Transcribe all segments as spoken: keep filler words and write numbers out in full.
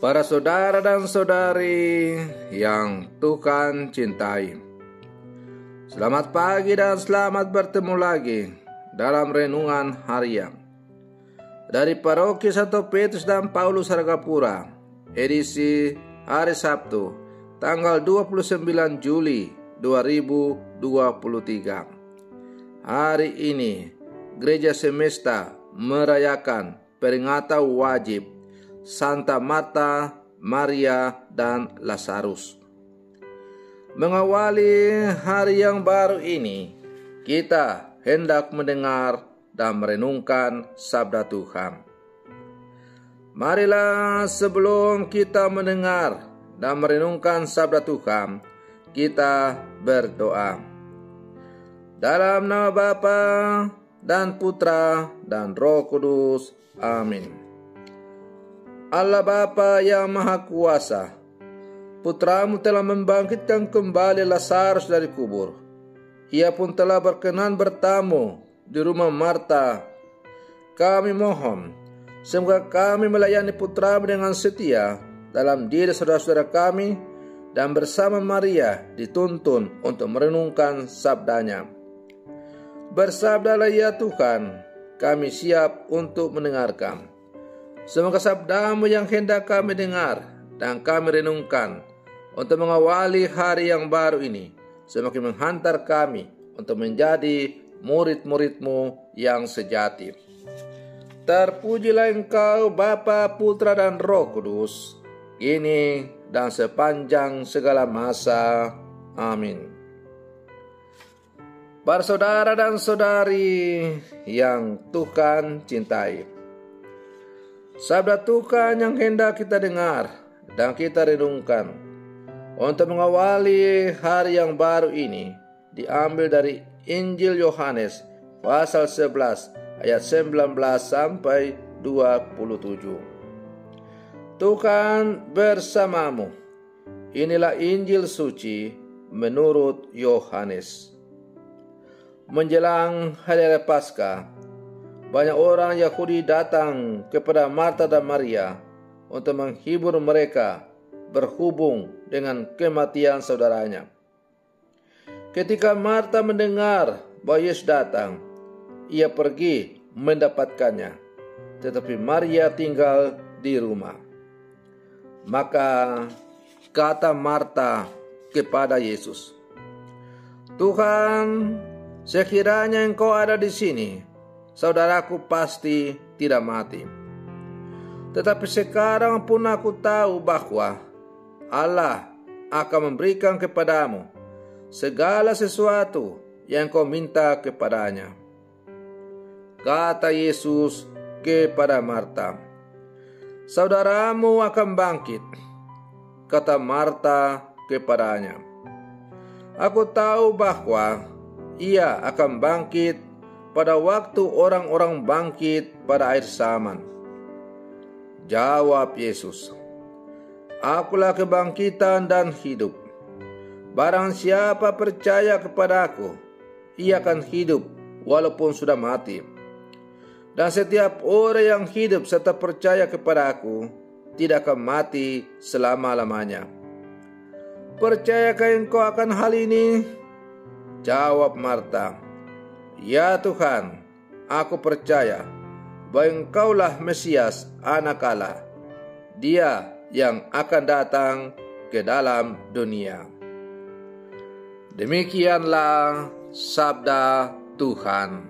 Para saudara dan saudari yang Tuhan cintai, selamat pagi dan selamat bertemu lagi dalam renungan harian dari Paroki Santo Petrus dan Paulus Hargapura, edisi hari Sabtu, tanggal dua puluh sembilan Juli dua ribu dua puluh tiga. Hari ini Gereja Semesta merayakan peringatan wajib Santa Marta, Maria, dan Lazarus. Mengawali hari yang baru ini, kita hendak mendengar dan merenungkan sabda Tuhan. Marilah sebelum kita mendengar dan merenungkan sabda Tuhan, kita berdoa. Dalam nama Bapa dan Putra dan Roh Kudus. Amin. Allah Bapa yang Maha Kuasa, Putramu telah membangkitkan kembali Lazarus dari kubur. Ia pun telah berkenan bertamu di rumah Marta. Kami mohon, semoga kami melayani Putramu dengan setia dalam diri saudara-saudara kami, dan bersama Maria dituntun untuk merenungkan sabdanya. Bersabdalah ya Tuhan, kami siap untuk mendengarkan. Semoga sabdamu yang hendak kami dengar dan kami renungkan untuk mengawali hari yang baru ini semakin menghantar kami untuk menjadi murid-murid-Mu yang sejati. Terpujilah Engkau Bapa, Putra, dan Roh Kudus, kini dan sepanjang segala masa. Amin. Para saudara dan saudari yang Tuhan cintai, sabda Tuhan yang hendak kita dengar dan kita renungkan untuk mengawali hari yang baru ini diambil dari Injil Yohanes pasal sebelas ayat sembilan belas sampai dua puluh tujuh. Tuhan bersamamu. Inilah Injil suci menurut Yohanes. Menjelang hari raya Paskah, banyak orang Yahudi datang kepada Marta dan Maria untuk menghibur mereka berhubung dengan kematian saudaranya. Ketika Marta mendengar bahwa Yesus datang, ia pergi mendapatkannya, tetapi Maria tinggal di rumah. Maka kata Marta kepada Yesus, "Tuhan, sekiranya Engkau ada di sini, saudaraku pasti tidak mati. Tetapi sekarang pun aku tahu bahwa Allah akan memberikan kepadamu segala sesuatu yang kau minta kepadanya." Kata Yesus kepada Marta, "Saudaramu akan bangkit." Kata Marta kepadanya, "Aku tahu bahwa ia akan bangkit pada waktu orang-orang bangkit pada akhir zaman." Jawab Yesus, "Akulah kebangkitan dan hidup. Barang siapa percaya kepadaku, ia akan hidup walaupun sudah mati. Dan setiap orang yang hidup serta percaya kepadaku tidak akan mati selama-lamanya. Percayakah engkau akan hal ini?" Jawab Marta, "Ya Tuhan, aku percaya bahwa Engkaulah Mesias, Anak Allah, Dia yang akan datang ke dalam dunia." Demikianlah sabda Tuhan.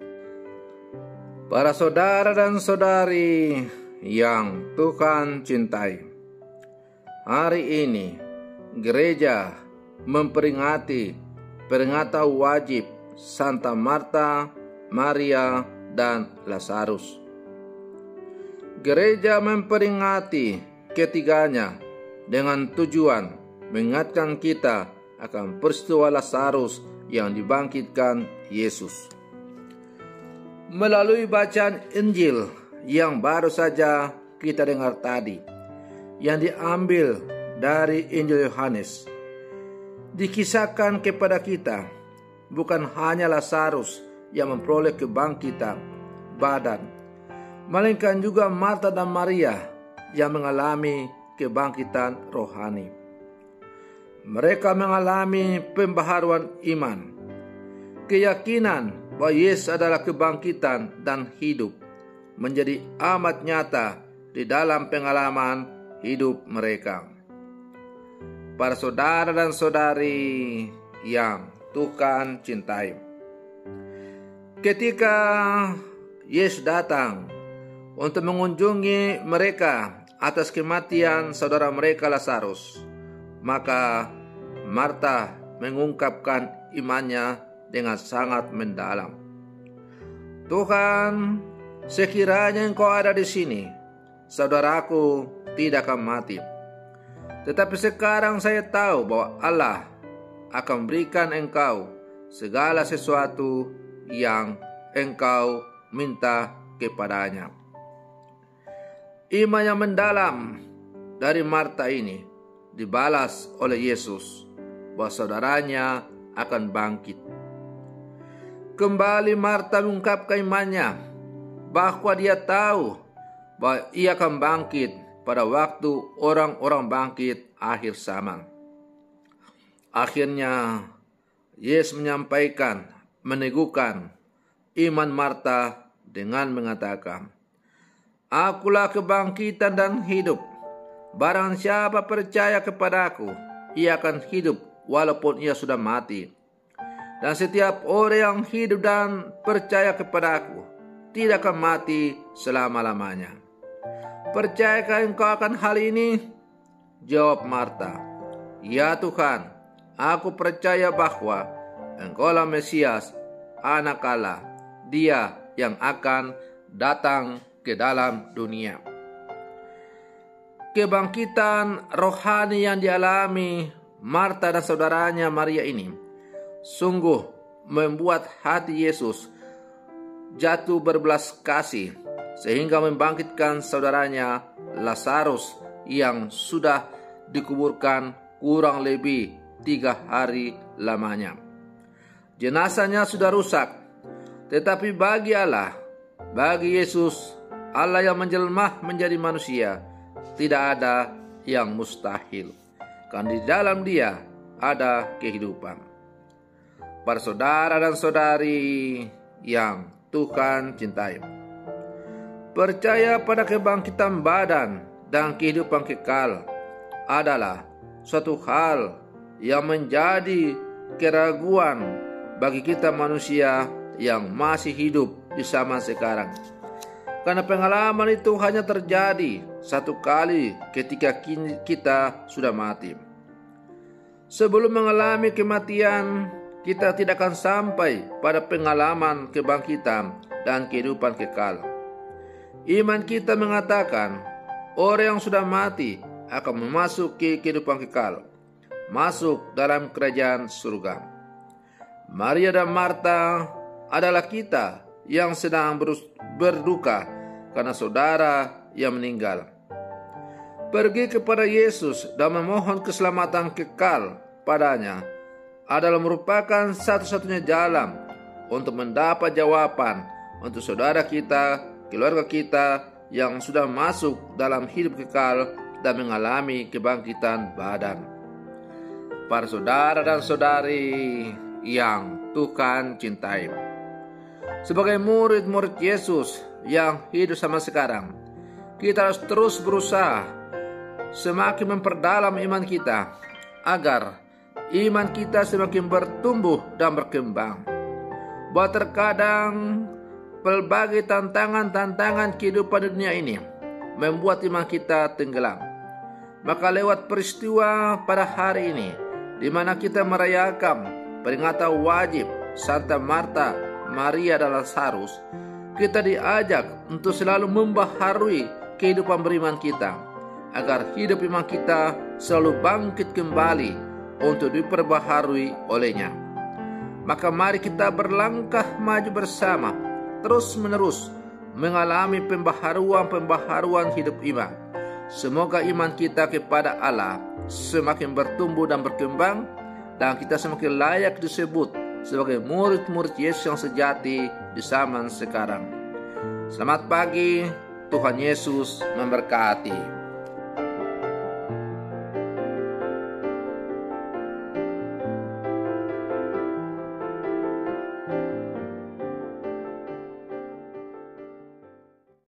Para saudara dan saudari yang Tuhan cintai, hari ini gereja memperingati peringatan wajib Santa Marta, Maria, dan Lazarus. Gereja memperingati ketiganya dengan tujuan mengingatkan kita akan peristiwa Lazarus yang dibangkitkan Yesus. Melalui bacaan Injil yang baru saja kita dengar tadi, yang diambil dari Injil Yohanes, dikisahkan kepada kita bukan hanya Lazarus yang memperoleh kebangkitan badan, melainkan juga Marta dan Maria yang mengalami kebangkitan rohani. Mereka mengalami pembaharuan iman, keyakinan bahwa Yesus adalah kebangkitan dan hidup menjadi amat nyata di dalam pengalaman hidup mereka. Para saudara dan saudari yang Tuhan cintai, ketika Yesus datang untuk mengunjungi mereka atas kematian saudara mereka Lazarus, maka Marta mengungkapkan imannya dengan sangat mendalam. Tuhan, sekiranya Engkau ada di sini, saudaraku tidak akan mati. Tetapi sekarang saya tahu bahwa Allah akan berikan engkau segala sesuatu yang engkau minta kepadanya. Iman yang mendalam dari Marta ini dibalas oleh Yesus bahwa saudaranya akan bangkit. Kembali Marta mengungkapkan imannya bahwa dia tahu bahwa ia akan bangkit pada waktu orang-orang bangkit akhir zaman. Akhirnya Yesus menyampaikan, meneguhkan iman Marta dengan mengatakan, "Akulah kebangkitan dan hidup. Barang siapa percaya kepadaku, ia akan hidup walaupun ia sudah mati. Dan setiap orang yang hidup dan percaya kepadaku tidak akan mati selama-lamanya." "Percayakah engkau akan hal ini?" jawab Marta. "Ya Tuhan, aku percaya bahwa Engkaulah Mesias, Anak Allah, Dia yang akan datang ke dalam dunia." Kebangkitan rohani yang dialami Marta dan saudaranya Maria ini sungguh membuat hati Yesus jatuh berbelas kasih, sehingga membangkitkan saudaranya Lazarus yang sudah dikuburkan kurang lebih tiga hari lamanya. Jenazahnya sudah rusak, tetapi bagi Allah, bagi Yesus, Allah yang menjelma menjadi manusia, tidak ada yang mustahil, karena di dalam Dia ada kehidupan. Para saudara dan saudari yang Tuhan cintai, percaya pada kebangkitan badan dan kehidupan kekal adalah suatu hal yang menjadi keraguan bagi kita manusia yang masih hidup di zaman sekarang. Karena pengalaman itu hanya terjadi satu kali ketika kita sudah mati. Sebelum mengalami kematian, kita tidak akan sampai pada pengalaman kebangkitan dan kehidupan kekal. Iman kita mengatakan orang yang sudah mati akan memasuki kehidupan kekal, masuk dalam kerajaan surga. Maria dan Marta adalah kita yang sedang berduka karena saudara yang meninggal. Pergi kepada Yesus dan memohon keselamatan kekal padanya adalah merupakan satu-satunya jalan untuk mendapat jawaban untuk saudara kita, keluarga kita yang sudah masuk dalam hidup kekal dan mengalami kebangkitan badan. Para saudara dan saudari yang Tuhan cintai, sebagai murid-murid Yesus yang hidup sama sekarang, kita harus terus berusaha semakin memperdalam iman kita agar iman kita semakin bertumbuh dan berkembang. Bahwa terkadang berbagai tantangan-tantangan kehidupan dunia ini membuat iman kita tenggelam. Maka lewat peristiwa pada hari ini, di mana kita merayakan peringatan wajib Santa Marta, Maria dan Lazarus, kita diajak untuk selalu membaharui kehidupan beriman kita, agar hidup iman kita selalu bangkit kembali untuk diperbaharui olehnya. Maka mari kita berlangkah maju bersama, terus menerus mengalami pembaharuan-pembaharuan hidup iman. Semoga iman kita kepada Allah semakin bertumbuh dan berkembang, dan kita semakin layak disebut sebagai murid-murid Yesus yang sejati di zaman sekarang. Selamat pagi, Tuhan Yesus memberkati.